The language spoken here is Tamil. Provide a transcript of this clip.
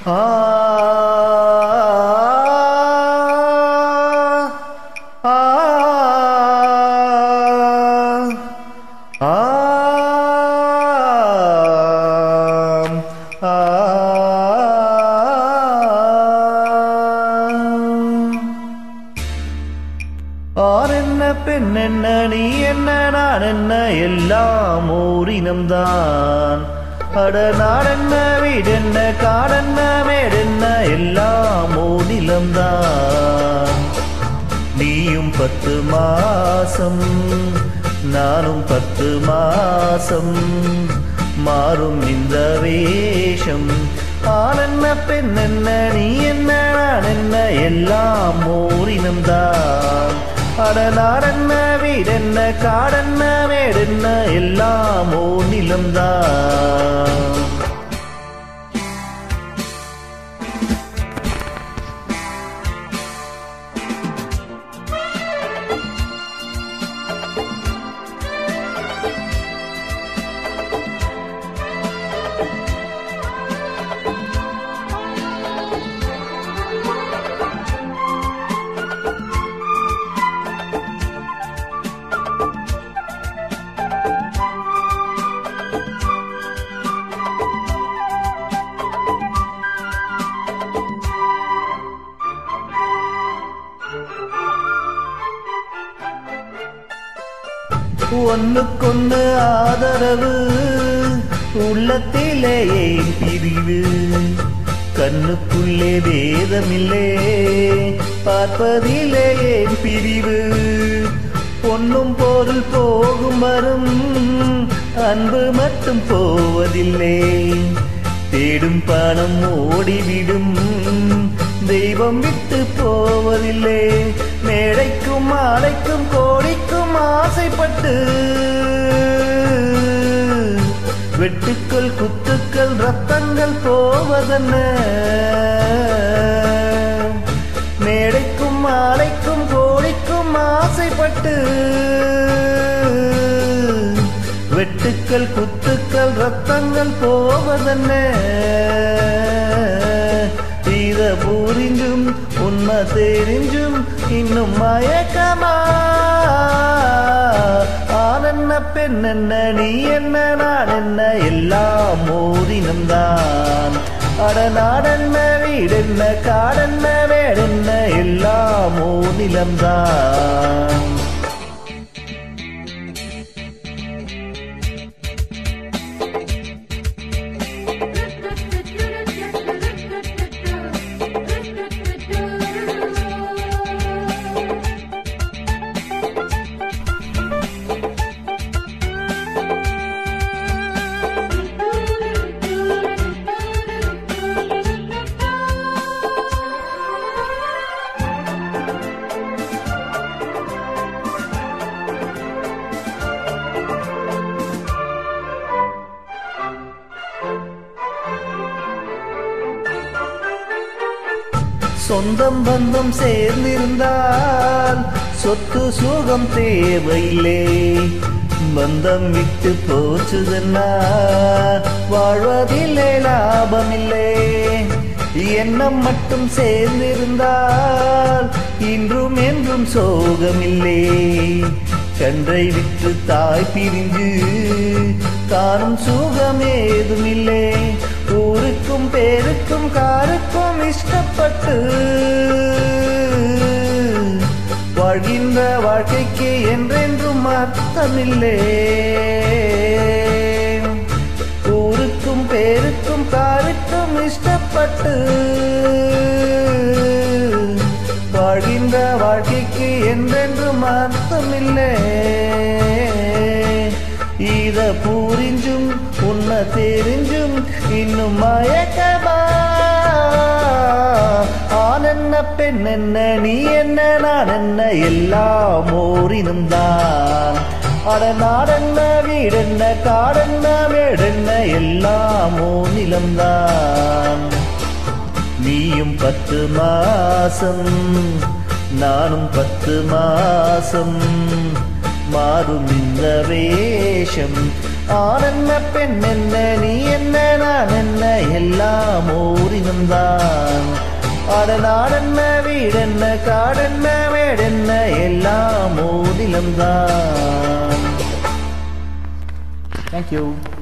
ஆ ஆ ஆ ஆர் என்ன பெண் என்ன நீ என்ன நான் என்ன எல்லாம் ஓரினம்தான். அட நாடென்ன வீடென்ன காடென்ன மேடென்ன எல்லாம் ஓரினம்தான். நீயும் 10 மாசம் நானும் 10 மாசம் மாறும் இந்த வேஷம். ஆண் என்ன பெண் என்ன நீ என்ன நான் என்ன எல்லாம் ஓரினம்தான். அட நாடென்ன வீடென்ன காடென்ன மேடென்ன எல்லாம் ஓர் நிலம்தான். ஒன்னுக்கொன்னு ஆதரவு உள்ளத்திலே ஏன் பிரிவு. கண்ணுக்குள்ளே வேதமில்லே பார்ப்பதிலே ஏன் பிரிவு. பொன்னும் பொருள் போகும் வரும் அன்பு மட்டும் போவதில்லை. தேடும் பணம் ஓடிவிடும் தெய்வம் விட்டு போவதில்லை. மேடைக்கும் மாலைக்கும் கோடிக்கும் ஆசைப்பட்டு வெட்டுக்கள் குத்துக்கள் ரத்தங்கள் போவதென்ன. மேடைக்கும் மாலைக்கும் கோடிக்கும் ஆசைப்பட்டு வெட்டுக்கள் குத்துக்கள் ரத்தங்கள் போவதென்ன. இத புரிஞ்சும் உண்மை தெரிஞ்சும் இன்னும் மயக்கமா. ஆண் என்ன பெண் என்ன நீ என்ன நான் என்ன எல்லாம் ஓரினம்தான். அட நாடென்ன வீடென்ன காடென்ன வேடென்ன எல்லாம் ஓர் நிலம்தான். சொந்தம் பந்தம் சேர்ந்திருந்தால் சொத்து சுகம் தேவையில்லை. பந்தம் விட்டு போச்சுதுன்னா வாழ்வதில்லை லாபமில்லை. எண்ணம் மட்டும் சேர்ந்திருந்தால் இன்றும் என்றும் சோகமில்லை. கன்றை விட்டு தாய் பிரிஞ்சு காணும் சுகம் ஏதுமில்லை. ஊருக்கும் பேருக்கும் காருக்கும் இஷ்டப்பட்டு வாழ்கின்ற வாழ்க்கைக்கு என்றென்றும் அர்த்தமில்லை. ஊருக்கும் பேருக்கும் காருக்கும் இஷ்டப்பட்டு வாழ்கின்ற வாழ்க்கைக்கு என்றென்றும் அர்த்தமில்லை. இத புரிஞ்சும் உண்மை தெரிஞ்சும் இன்னும் மயக்கமா. ஆண் என்ன பெண் என்ன நீ என்ன நான் என்ன எல்லாம் ஓரினம்தான். அட நாடென்ன வீடென்ன காடென்ன மேடென்ன எல்லாம் ஓர் நிலம்தான். நீயும் 10 மாசம் நானும் 10 மாசம் மாறும் இந்த வேஷம். ஆனென்ன பெண்ணென்ன நீ என்ன நான் என்ன எல்லாம் ஓரினம்தான். அட நாடென்ன வீடென்ன காடென்ன மேடென்ன எல்லாம் ஓரினம்தான். Thank you.